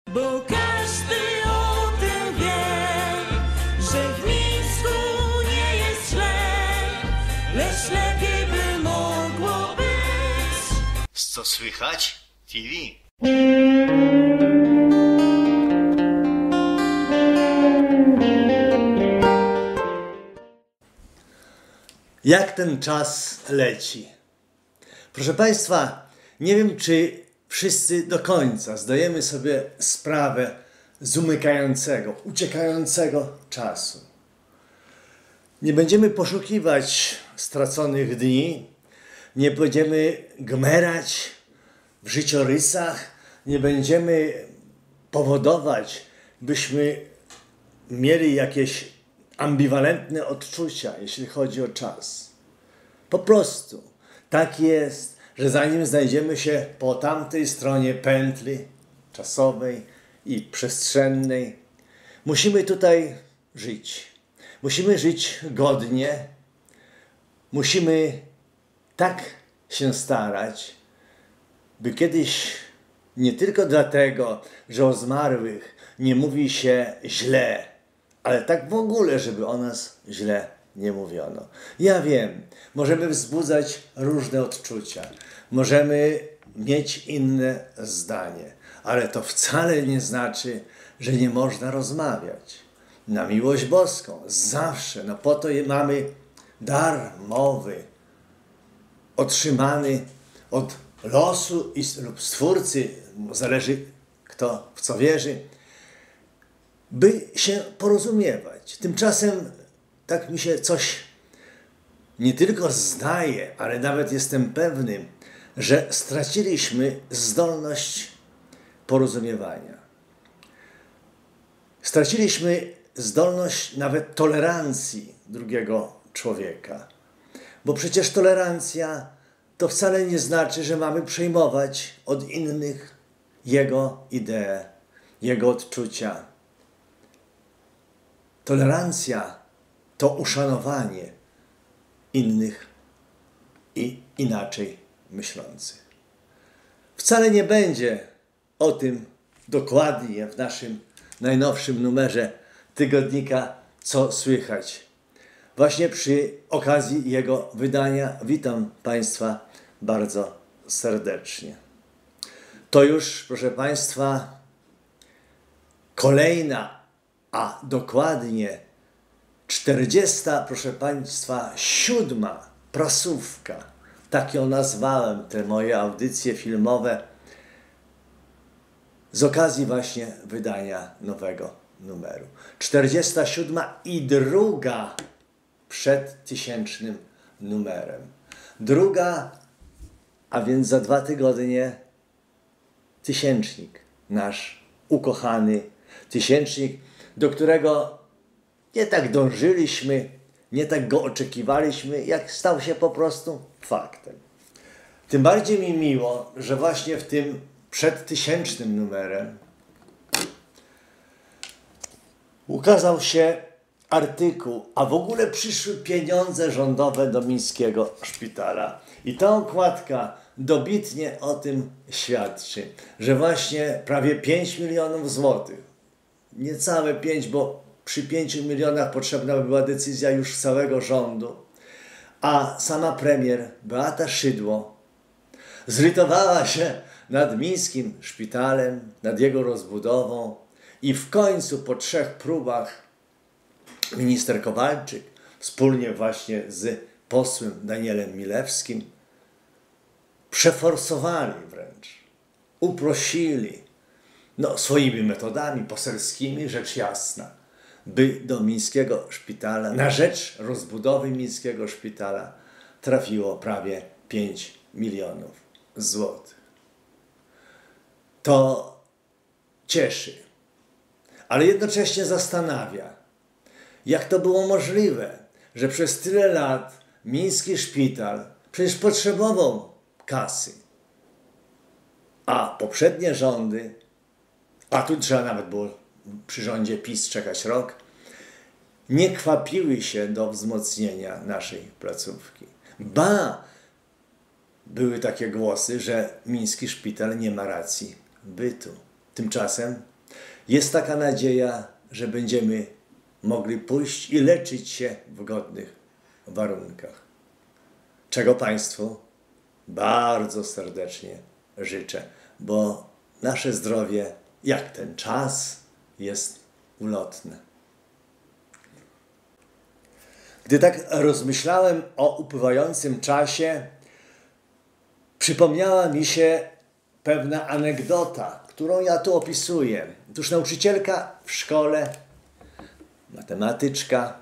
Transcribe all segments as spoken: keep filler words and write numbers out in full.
Bo każdy o tym wie, że w Mińsku nie jest źle, lecz lepiej by mogło być. Co słychać? T V. Jak ten czas leci? Proszę Państwa, nie wiem, czy wszyscy do końca zdajemy sobie sprawę z umykającego, uciekającego czasu. Nie będziemy poszukiwać straconych dni, nie będziemy gmerać w życiorysach, nie będziemy powodować, byśmy mieli jakieś ambiwalentne odczucia, jeśli chodzi o czas. Po prostu tak jest, że zanim znajdziemy się po tamtej stronie pętli czasowej i przestrzennej, musimy tutaj żyć. Musimy żyć godnie, musimy tak się starać, by kiedyś nie tylko dlatego, że o zmarłych nie mówi się źle, ale tak w ogóle, żeby o nas źle nie mówiono. Ja wiem, możemy wzbudzać różne odczucia, możemy mieć inne zdanie, ale to wcale nie znaczy, że nie można rozmawiać. Na miłość boską, zawsze, no po to mamy dar mowy, otrzymany od losu i, lub Stwórcy, zależy kto w co wierzy, by się porozumiewać. Tymczasem tak mi się coś nie tylko zdaje, ale nawet jestem pewny, że straciliśmy zdolność porozumiewania. Straciliśmy zdolność nawet tolerancji drugiego człowieka. Bo przecież tolerancja to wcale nie znaczy, że mamy przejmować od innych jego idee, jego odczucia. Tolerancja to uszanowanie innych i inaczej myślących. Wcale nie będzie o tym dokładnie w naszym najnowszym numerze tygodnika Co słychać. Właśnie przy okazji jego wydania witam Państwa bardzo serdecznie. To już, proszę Państwa, kolejna, a dokładnie czterdziesta, proszę Państwa, siódma prasówka. Tak ją nazwałem, te moje audycje filmowe, z okazji właśnie wydania nowego numeru. czterdziesta siódma i druga przed tysięcznym numerem. Druga, a więc za dwa tygodnie, tysięcznik, nasz ukochany tysięcznik, do którego nie tak dążyliśmy, nie tak go oczekiwaliśmy, jak stał się po prostu faktem. Tym bardziej mi miło, że właśnie w tym przedtysięcznym numerem ukazał się artykuł, a w ogóle przyszły pieniądze rządowe do Mińskiego Szpitala. I ta okładka dobitnie o tym świadczy, że właśnie prawie pięć milionów złotych, niecałe pięć, bo przy pięciu milionach potrzebna by była decyzja już całego rządu, a sama premier Beata Szydło zrytowała się nad Mińskim Szpitalem, nad jego rozbudową i w końcu po trzech próbach minister Kowalczyk wspólnie właśnie z posłem Danielem Milewskim przeforsowali wręcz, uprosili, no swoimi metodami poselskimi, rzecz jasna, by do Mińskiego Szpitala, na rzecz rozbudowy Mińskiego Szpitala trafiło prawie pięć milionów złotych. To cieszy, ale jednocześnie zastanawia, jak to było możliwe, że przez tyle lat Miński Szpital przecież potrzebował kasy, a poprzednie rządy, a tu trzeba nawet było przy rządzie PiS czekać rok, nie kwapiły się do wzmocnienia naszej placówki. Ba, były takie głosy, że Miński Szpital nie ma racji bytu. Tymczasem Jest taka nadzieja, że będziemy mogli pójść i leczyć się w godnych warunkach. Czego Państwu bardzo serdecznie życzę, bo nasze zdrowie, jak ten czas, jest ulotne. Gdy tak rozmyślałem o upływającym czasie, przypomniała mi się pewna anegdota, którą ja tu opisuję. Otóż nauczycielka w szkole, matematyczka,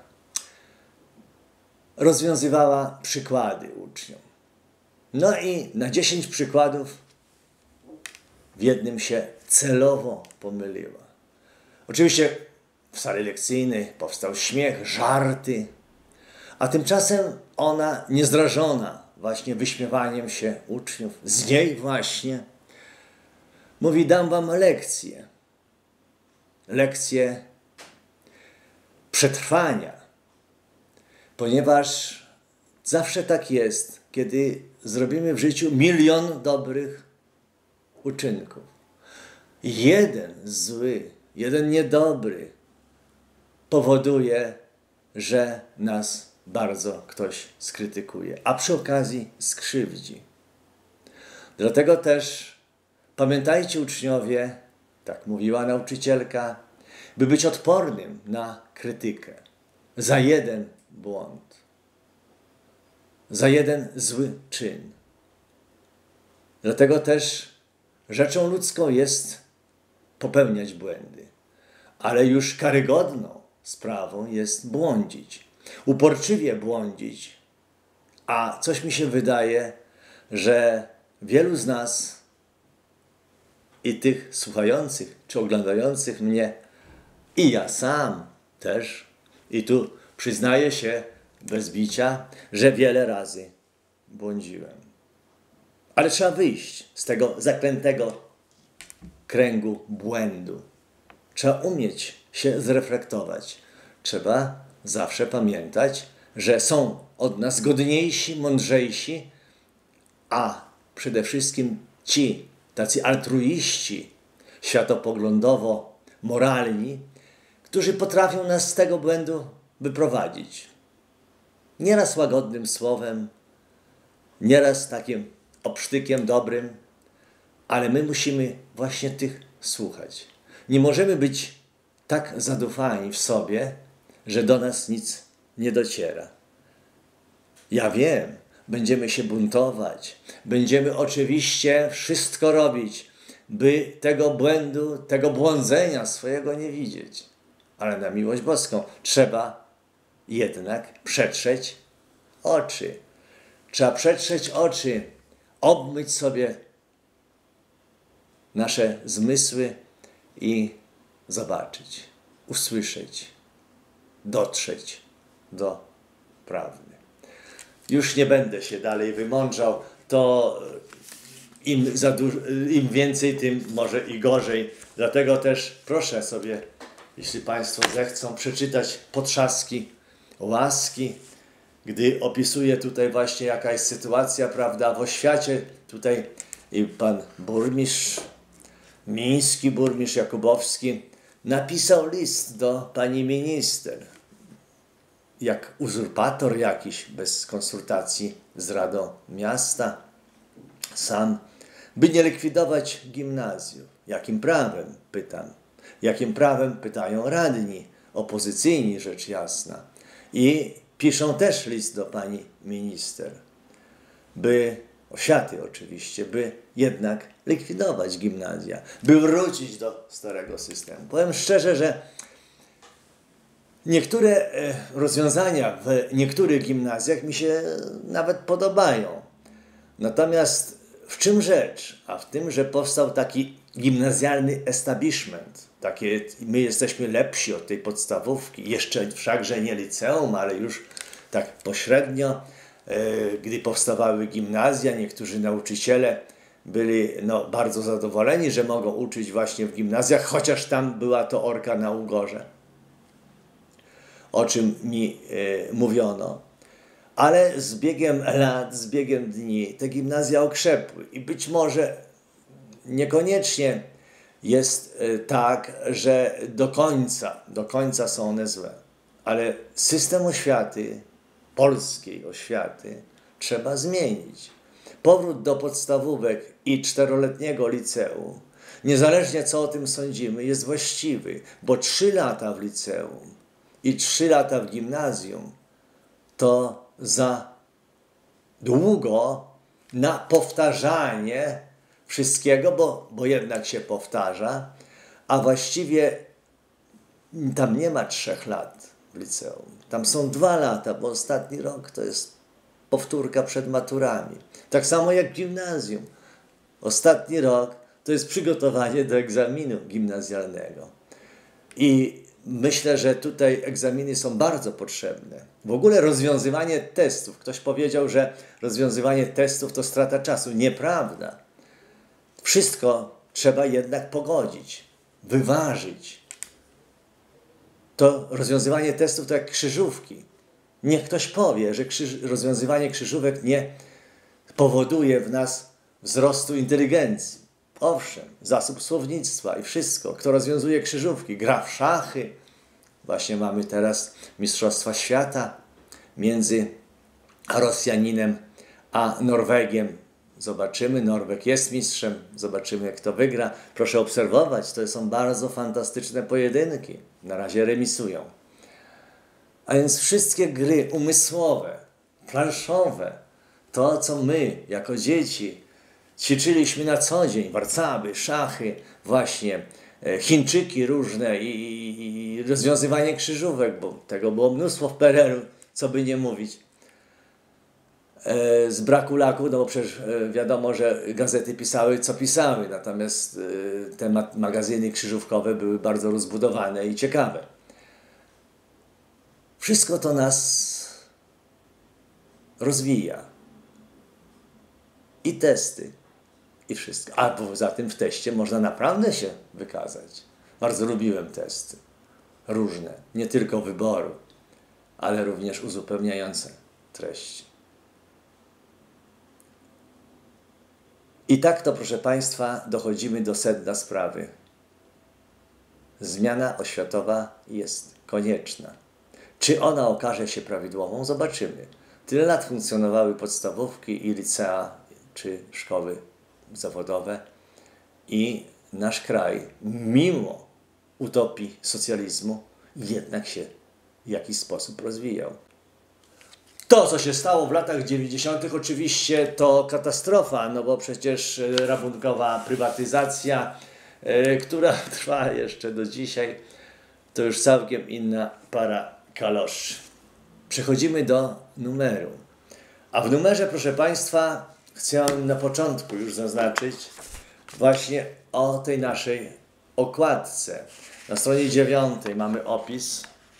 rozwiązywała przykłady uczniom. No i na dziesięć przykładów w jednym się celowo pomyliła. Oczywiście w sali lekcyjnej powstał śmiech, żarty, a tymczasem ona, niezrażona właśnie wyśmiewaniem się uczniów, z niej właśnie, mówi: dam wam lekcję. Lekcję przetrwania. Ponieważ zawsze tak jest, kiedy zrobimy w życiu milion dobrych uczynków. Jeden zły, jeden niedobry powoduje, że nas bardzo ktoś skrytykuje, a przy okazji skrzywdzi. Dlatego też pamiętajcie, uczniowie, tak mówiła nauczycielka, by być odpornym na krytykę za jeden błąd, za jeden zły czyn. Dlatego też rzeczą ludzką jest popełniać błędy, ale już karygodną sprawą jest błądzić, uporczywie błądzić. A coś mi się wydaje, że wielu z nas i tych słuchających czy oglądających mnie, i ja sam też, i tu przyznaję się bez bicia, że wiele razy błądziłem. Ale trzeba wyjść z tego zaklętego kręgu błędu. Trzeba umieć się zreflektować. Trzeba zawsze pamiętać, że są od nas godniejsi, mądrzejsi, a przede wszystkim ci, tacy altruiści, światopoglądowo moralni, którzy potrafią nas z tego błędu wyprowadzić. Nieraz łagodnym słowem, nieraz takim obsztykiem dobrym, ale my musimy właśnie tych słuchać. Nie możemy być tak zadufani w sobie, że do nas nic nie dociera. Ja wiem, będziemy się buntować, będziemy oczywiście wszystko robić, by tego błędu, tego błądzenia swojego nie widzieć. Ale na miłość boską trzeba jednak przetrzeć oczy. Trzeba przetrzeć oczy, obmyć sobie nasze zmysły i zobaczyć, usłyszeć, dotrzeć do prawdy. Już nie będę się dalej wymądrzał, to im, za dużo, im więcej, tym może i gorzej. Dlatego też proszę sobie, jeśli Państwo zechcą, przeczytać Potrzaski łaski, gdy opisuje tutaj właśnie jakaś sytuacja, prawda, w oświacie. Tutaj i pan burmistrz, miński burmistrz Jakubowski napisał list do pani minister, jak uzurpator jakiś, bez konsultacji z Radą Miasta, sam, by nie likwidować gimnazjów. Jakim prawem, pytam. Jakim prawem, pytają radni, opozycyjni, rzecz jasna. I piszą też list do pani minister, by, oświaty oczywiście, by jednak likwidować gimnazja, by wrócić do starego systemu. Powiem szczerze, że niektóre rozwiązania w niektórych gimnazjach mi się nawet podobają. Natomiast w czym rzecz? A w tym, że powstał taki gimnazjalny establishment. Takie, my jesteśmy lepsi od tej podstawówki. Jeszcze wszakże nie liceum, ale już tak pośrednio, e, gdy powstawały gimnazja, niektórzy nauczyciele byli no, bardzo zadowoleni, że mogą uczyć właśnie w gimnazjach, chociaż tam była to orka na ugorze. O czym mi e, mówiono. Ale z biegiem lat, z biegiem dni te gimnazja okrzepły i być może niekoniecznie jest tak, że do końca, do końca są one złe. Ale system oświaty, polskiej oświaty, trzeba zmienić. Powrót do podstawówek i czteroletniego liceum, niezależnie co o tym sądzimy, jest właściwy, bo trzy lata w liceum i trzy lata w gimnazjum to za długo na powtarzanie wszystkiego, bo, bo jednak się powtarza, a właściwie tam nie ma trzech lat w liceum. Tam są dwa lata, bo ostatni rok to jest powtórka przed maturami. Tak samo jak w gimnazjum. Ostatni rok to jest przygotowanie do egzaminu gimnazjalnego. I myślę, że tutaj egzaminy są bardzo potrzebne. W ogóle rozwiązywanie testów. Ktoś powiedział, że rozwiązywanie testów to strata czasu. Nieprawda. Wszystko trzeba jednak pogodzić, wyważyć. To rozwiązywanie testów to jak krzyżówki. Niech ktoś powie, że krzyż, rozwiązywanie krzyżówek nie powoduje w nas wzrostu inteligencji. Owszem, zasób słownictwa i wszystko. Kto rozwiązuje krzyżówki, gra w szachy. Właśnie mamy teraz Mistrzostwa Świata między Rosjaninem a Norwegiem. Zobaczymy, Norweg jest mistrzem, zobaczymy jak to wygra. Proszę obserwować, to są bardzo fantastyczne pojedynki. Na razie remisują. A więc wszystkie gry umysłowe, planszowe, to co my jako dzieci ćwiczyliśmy na co dzień, warcaby, szachy, właśnie Chińczyki różne i, i, i rozwiązywanie krzyżówek, bo tego było mnóstwo w P R L u, co by nie mówić. Z braku laku, no bo przecież wiadomo, że gazety pisały, co pisały, natomiast te ma magazyny krzyżówkowe były bardzo rozbudowane i ciekawe. Wszystko to nas rozwija. I testy, i wszystko. A poza tym w teście można naprawdę się wykazać. Bardzo lubiłem testy. Różne. Nie tylko wyboru, ale również uzupełniające treści. I tak to, proszę Państwa, dochodzimy do sedna sprawy. Zmiana oświatowa jest konieczna. Czy ona okaże się prawidłową? Zobaczymy. Tyle lat funkcjonowały podstawówki i licea, czy szkoły zawodowe i nasz kraj, mimo utopii socjalizmu, jednak się w jakiś sposób rozwijał. To, co się stało w latach dziewięćdziesiątych oczywiście to katastrofa, no bo przecież rabunkowa prywatyzacja, yy, która trwa jeszcze do dzisiaj, to już całkiem inna para kaloszy. Przechodzimy do numeru. A w numerze, proszę Państwa, chciałem na początku już zaznaczyć właśnie o tej naszej okładce. Na stronie dziewiątej mamy opis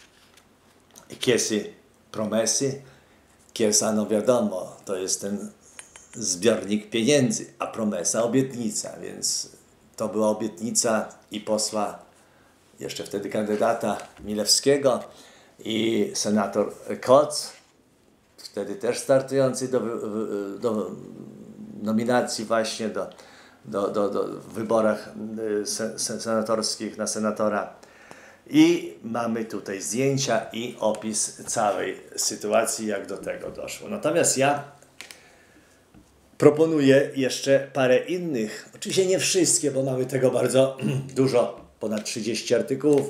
Chiesy Promesy. Chiesa, no wiadomo, to jest ten zbiornik pieniędzy, a promesa obietnica, więc to była obietnica i posła, jeszcze wtedy kandydata Milewskiego, i senator Koc, wtedy też startujący do, do nominacji właśnie do, do, do, do w wyborach senatorskich na senatora. I mamy tutaj zdjęcia i opis całej sytuacji, jak do tego doszło. Natomiast ja proponuję jeszcze parę innych, oczywiście nie wszystkie, bo mamy tego bardzo dużo, ponad trzydzieści artykułów.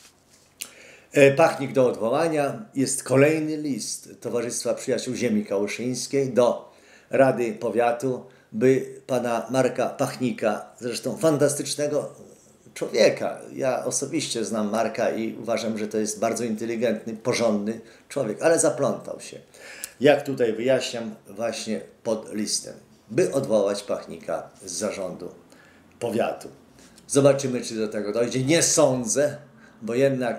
Pachnik do odwołania. Jest kolejny list Towarzystwa Przyjaciół Ziemi Kałuszyńskiej do Rady Powiatu, by pana Marka Pachnika, zresztą fantastycznego człowieka. Ja osobiście znam Marka i uważam, że to jest bardzo inteligentny, porządny człowiek, ale zaplątał się. Jak tutaj wyjaśniam właśnie pod listem, by odwołać Pachnika z zarządu powiatu. Zobaczymy, czy do tego dojdzie. Nie sądzę, bo jednak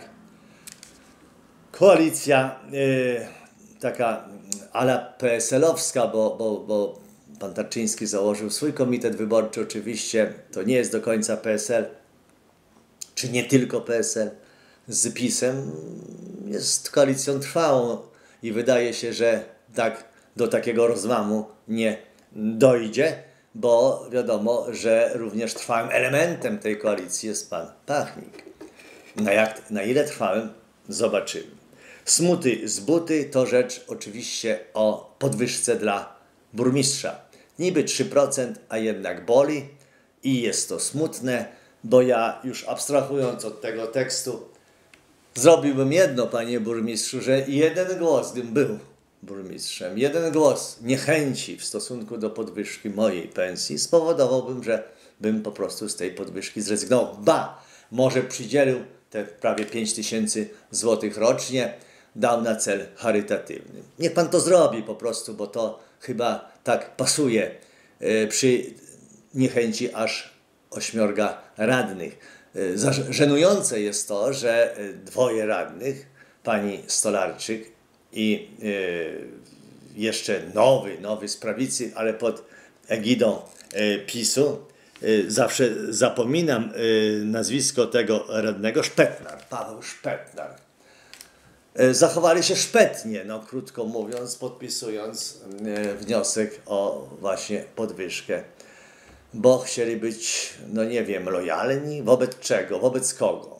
koalicja yy, taka ala P S L-owska, bo, bo, bo pan Tarczyński założył swój komitet wyborczy, oczywiście to nie jest do końca P S L, czy nie tylko P S L, z PiS-em jest koalicją trwałą i wydaje się, że tak do takiego rozłamu nie dojdzie, bo wiadomo, że również trwałym elementem tej koalicji jest pan Pachnik. Na, jak, na ile trwałym, zobaczymy. Smuty z buty to rzecz oczywiście o podwyżce dla burmistrza. Niby trzy procent, a jednak boli i jest to smutne, bo ja już abstrahując od tego tekstu zrobiłbym jedno, panie burmistrzu, że jeden głos, gdybym był burmistrzem, jeden głos niechęci w stosunku do podwyżki mojej pensji spowodowałbym, że bym po prostu z tej podwyżki zrezygnował. Ba, może przydzielił te prawie pięć tysięcy złotych rocznie, dał na cel charytatywny. Niech pan to zrobi po prostu, bo to chyba tak pasuje yy, przy niechęci aż ośmiorga radnych. Yy, żenujące jest to, że dwoje radnych, pani Stolarczyk i yy, jeszcze nowy, nowy z prawicy, ale pod egidą yy, PiSu, yy, zawsze zapominam yy, nazwisko tego radnego, Szpetnar, Paweł Szpetnar. Zachowali się szpetnie, no krótko mówiąc, podpisując wniosek o właśnie podwyżkę, bo chcieli być, no nie wiem, lojalni, wobec czego, wobec kogo.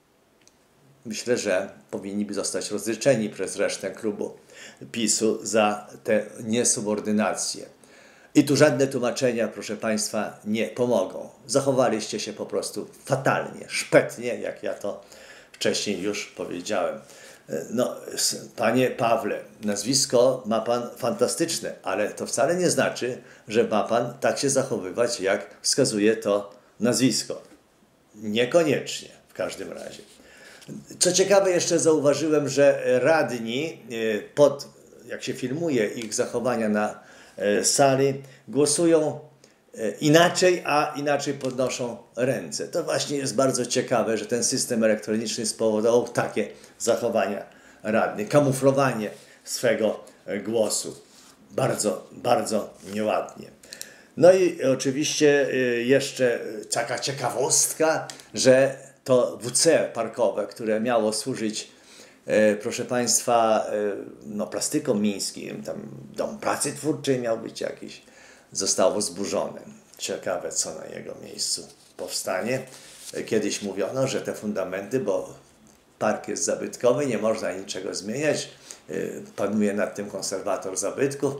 Myślę, że powinni by zostać rozliczeni przez resztę klubu PiSu za tę niesubordynację. I tu żadne tłumaczenia, proszę państwa, nie pomogą. Zachowaliście się po prostu fatalnie, szpetnie, jak ja to wcześniej już powiedziałem. No, panie Pawle, nazwisko ma pan fantastyczne, ale to wcale nie znaczy, że ma pan tak się zachowywać, jak wskazuje to nazwisko. Niekoniecznie w każdym razie. Co ciekawe, jeszcze zauważyłem, że radni, pod, jak się filmuje ich zachowania na sali, głosują inaczej, a inaczej podnoszą ręce. To właśnie jest bardzo ciekawe, że ten system elektroniczny spowodował takie zachowania radnych, kamuflowanie swego głosu. Bardzo, bardzo nieładnie. No i oczywiście jeszcze taka ciekawostka, że to W C parkowe, które miało służyć, proszę państwa, no, plastykom mińskim, tam dom pracy twórczej miał być jakiś, zostało zburzone. Ciekawe, co na jego miejscu powstanie. Kiedyś mówiono, że te fundamenty, bo park jest zabytkowy, nie można niczego zmieniać. Panuje nad tym konserwator zabytków.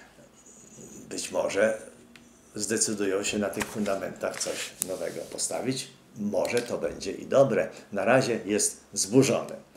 Być może zdecydują się na tych fundamentach coś nowego postawić. Może to będzie i dobre. Na razie jest zburzone.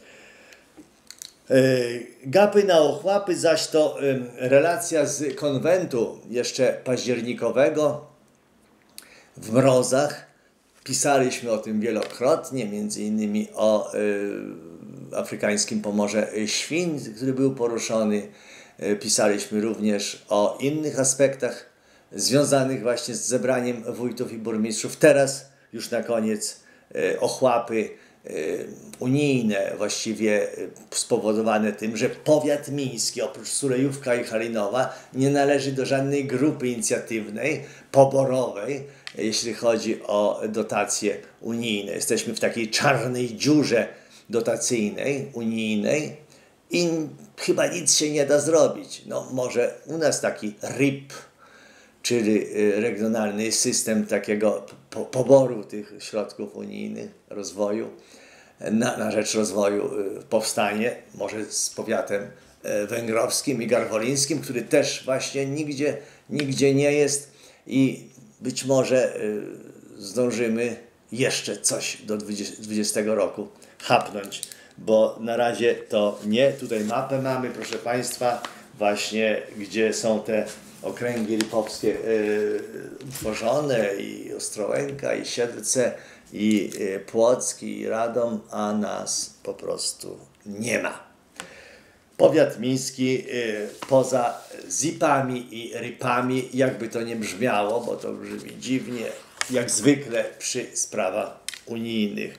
Gapy na ochłapy, zaś to relacja z konwentu jeszcze październikowego w mrozach. Pisaliśmy o tym wielokrotnie, między innymi o y, afrykańskim pomorze świń, który był poruszony. Pisaliśmy również o innych aspektach związanych właśnie z zebraniem wójtów i burmistrzów. Teraz już na koniec y, ochłapy unijne, właściwie spowodowane tym, że powiat miński oprócz Sulejówka i Halinowa nie należy do żadnej grupy inicjatywnej, poborowej, jeśli chodzi o dotacje unijne. Jesteśmy w takiej czarnej dziurze dotacyjnej, unijnej i chyba nic się nie da zrobić. No może u nas taki R I P, czyli regionalny system takiego po poboru tych środków unijnych, rozwoju, na, na rzecz rozwoju powstanie, może z powiatem węgrowskim i garwolińskim, który też właśnie nigdzie, nigdzie nie jest i być może zdążymy jeszcze coś do dwudziestego roku chapnąć, bo na razie to nie. Tutaj mapę mamy, proszę państwa, właśnie gdzie są te okręgi lipowskie yy, utworzone, i Ostrołęka, i Siedlce, i yy, Płock, i Radom, a nas po prostu nie ma. Powiat miński yy, poza zipami i ripami, jakby to nie brzmiało, bo to brzmi dziwnie, jak zwykle przy sprawach unijnych.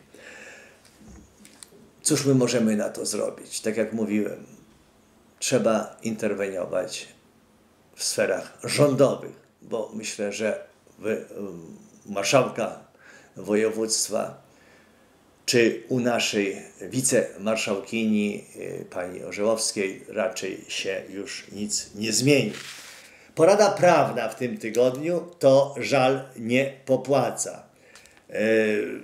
Cóż my możemy na to zrobić? Tak jak mówiłem, trzeba interweniować w sferach rządowych, bo myślę, że w, marszałka województwa czy u naszej wicemarszałkini pani Orzełowskiej raczej się już nic nie zmieni. Porada prawna w tym tygodniu to żal nie popłaca. Yy,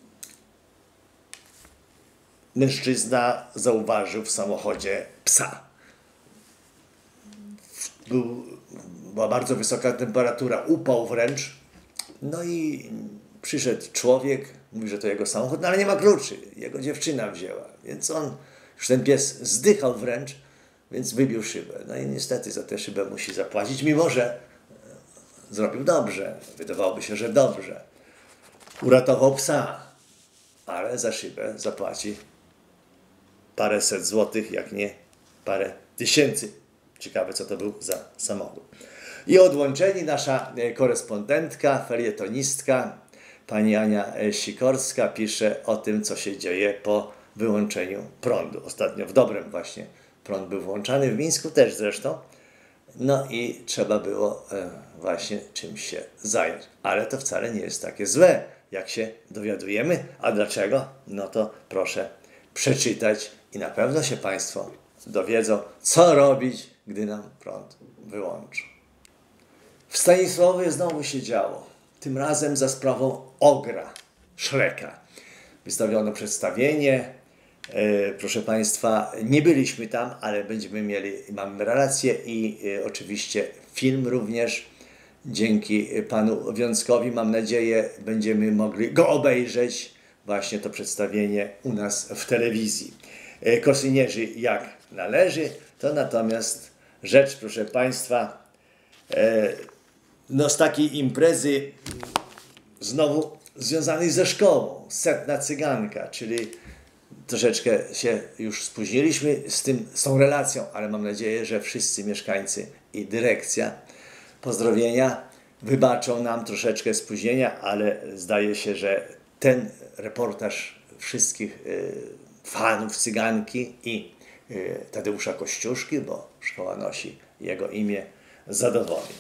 mężczyzna zauważył w samochodzie psa. Był, była bardzo wysoka temperatura, upał wręcz. No i przyszedł człowiek, mówi, że to jego samochód, no ale nie ma kluczy. Jego dziewczyna wzięła, więc on, już ten pies zdychał wręcz, więc wybił szybę. No i niestety za tę szybę musi zapłacić, mimo że zrobił dobrze. Wydawałoby się, że dobrze. Uratował psa, ale za szybę zapłaci paręset złotych, jak nie parę tysięcy. Ciekawe, co to był za samochód. I odłączeni nasza korespondentka, felietonistka, pani Ania Sikorska pisze o tym, co się dzieje po wyłączeniu prądu. Ostatnio w Dobrem właśnie prąd był włączany, w Mińsku też zresztą. No i trzeba było e, właśnie czymś się zająć. Ale to wcale nie jest takie złe, jak się dowiadujemy. A dlaczego? No to proszę przeczytać i na pewno się Państwo dowiedzą, co robić, gdy nam prąd wyłączy. W Stanisławowie znowu się działo. Tym razem za sprawą Ogra, Szreka. Wystawiono przedstawienie. E, proszę Państwa, nie byliśmy tam, ale będziemy mieli, mamy relację i e, oczywiście film również. Dzięki panu Wiązkowi, mam nadzieję, będziemy mogli go obejrzeć, właśnie to przedstawienie u nas w telewizji. E, Kosynierzy jak należy, to natomiast rzecz, proszę Państwa, e, no z takiej imprezy znowu związanej ze szkołą, Setna Cyganka, czyli troszeczkę się już spóźniliśmy z, tym, z tą relacją, ale mam nadzieję, że wszyscy mieszkańcy i dyrekcja, pozdrowienia, wybaczą nam troszeczkę spóźnienia, ale zdaje się, że ten reportaż wszystkich y, fanów Cyganki i y, Tadeusza Kościuszki, bo szkoła nosi jego imię, zadowoli.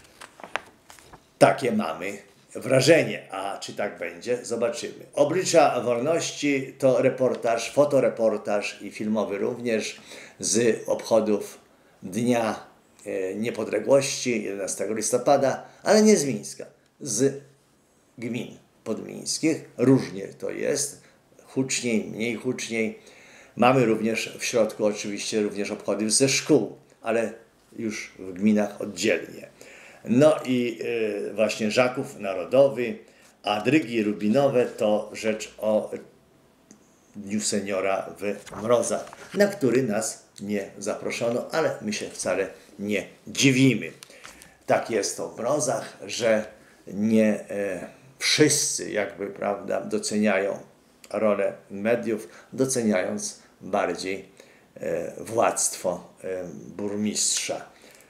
Takie mamy wrażenie, a czy tak będzie, zobaczymy. Oblicza wolności to reportaż, fotoreportaż i filmowy również z obchodów Dnia e, Niepodległości jedenastego listopada, ale nie z Mińska, z gmin podmińskich. Różnie to jest, huczniej, mniej huczniej. Mamy również w środku oczywiście również obchody ze szkół, ale już w gminach oddzielnie. No i y, właśnie Żaków Narodowy, a drygi rubinowe to rzecz o Dniu Seniora w Mrozach, na który nas nie zaproszono, ale my się wcale nie dziwimy. Tak jest to w Mrozach, że nie e, wszyscy jakby, prawda, doceniają rolę mediów, doceniając bardziej e, władztwo e, burmistrza.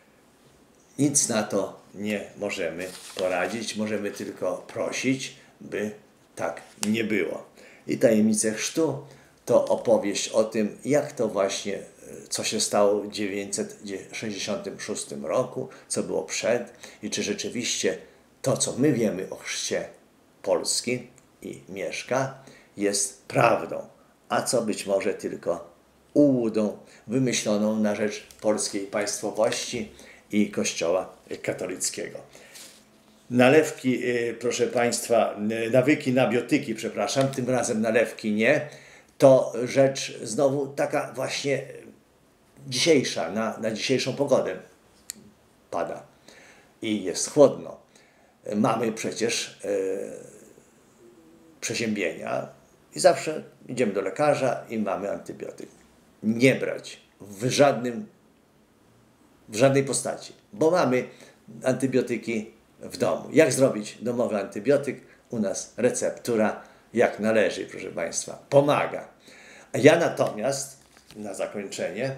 Nic na to nie możemy poradzić, możemy tylko prosić, by tak nie było. I Tajemnice Chrztu to opowieść o tym, jak to właśnie, co się stało w tysiąc dziewięćset sześćdziesiątym szóstym roku, co było przed i czy rzeczywiście to, co my wiemy o chrzcie Polski i Mieszka, jest prawdą, a co być może tylko ułudą wymyśloną na rzecz polskiej państwowości i Kościoła katolickiego. Nalewki, proszę Państwa, nawyki na biotyki, przepraszam, tym razem nalewki nie, to rzecz znowu taka właśnie dzisiejsza, na, na dzisiejszą pogodę pada i jest chłodno. Mamy przecież e, przeziębienia i zawsze idziemy do lekarza i mamy antybiotyk. Nie brać w żadnym w żadnej postaci, bo mamy antybiotyki w domu. Jak zrobić domowy antybiotyk? U nas receptura jak należy, proszę Państwa, pomaga. A ja natomiast na zakończenie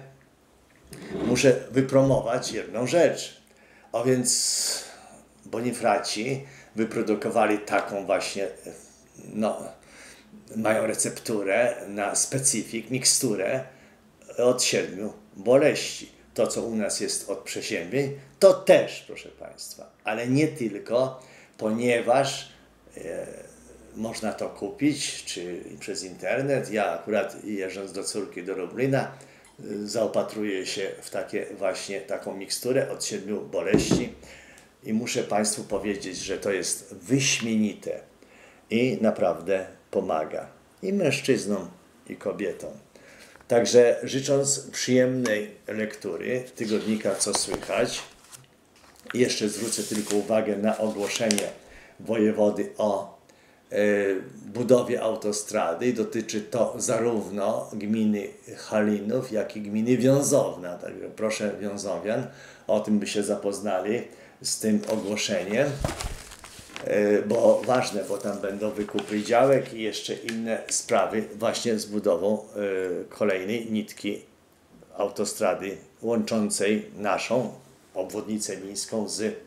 muszę wypromować jedną rzecz. A więc Bonifraci wyprodukowali taką właśnie, no, mają recepturę na specyfik, miksturę od siedmiu boleści. To, co u nas jest od przeziębień, to też, proszę Państwa, ale nie tylko, ponieważ e, można to kupić, czy przez internet. Ja akurat jeżdżąc do córki do Lublina, zaopatruje się w takie właśnie taką miksturę od siedmiu boleści i muszę Państwu powiedzieć, że to jest wyśmienite i naprawdę pomaga i mężczyznom, i kobietom. Także życząc przyjemnej lektury tygodnika Co Słychać, jeszcze zwrócę tylko uwagę na ogłoszenie wojewody o e, budowie autostrady i dotyczy to zarówno gminy Halinów, jak i gminy Wiązowna. Także proszę Wiązowian, o tym by się zapoznali z tym ogłoszeniem, e, bo ważne, bo tam będą wykupy działek i jeszcze inne sprawy właśnie z budową e, kolejnej nitki autostrady łączącej naszą obwodnicę mińską z y,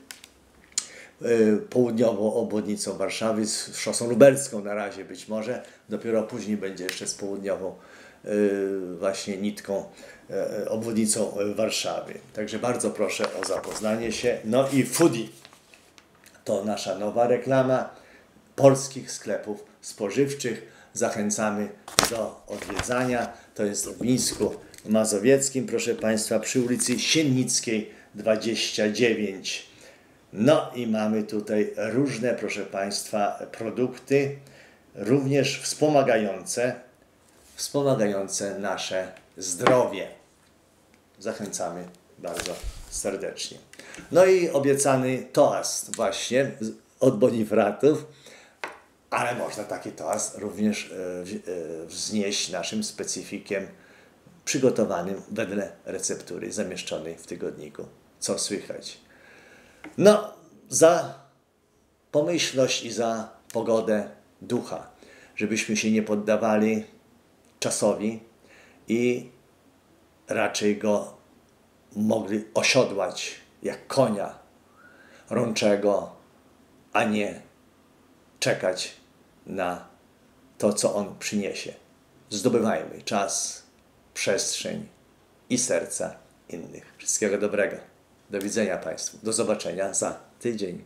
południową obwodnicą Warszawy, z szosą lubelską na razie być może, dopiero później będzie jeszcze z południową y, właśnie nitką, y, obwodnicą Warszawy. Także bardzo proszę o zapoznanie się. No i Foodie to nasza nowa reklama polskich sklepów spożywczych. Zachęcamy do odwiedzania. To jest w Mińsku Mazowieckim, proszę Państwa, przy ulicy Siennickiej dwadzieścia dziewięć. No i mamy tutaj różne, proszę Państwa, produkty, również wspomagające, wspomagające nasze zdrowie. Zachęcamy bardzo serdecznie. No i obiecany toast właśnie od Bonifratów, ale można taki toast również wznieść naszym specyfikiem przygotowanym wedle receptury zamieszczonej w tygodniku Co Słychać. No, za pomyślność i za pogodę ducha, żebyśmy się nie poddawali czasowi i raczej go mogli osiodłać jak konia rączego, a nie czekać na to, co on przyniesie. Zdobywajmy czas, przestrzeń i serca innych. Wszystkiego dobrego. Do widzenia Państwu. Do zobaczenia za tydzień.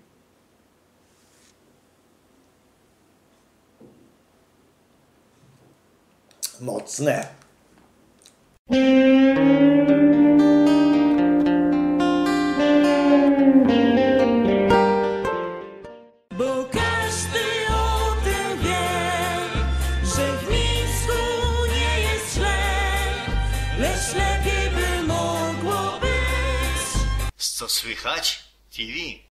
Mocne. Bo każdy o tym wie, że w Mińsku nie jest źle, lecz lepiej by mogło być. Co Słychać T V.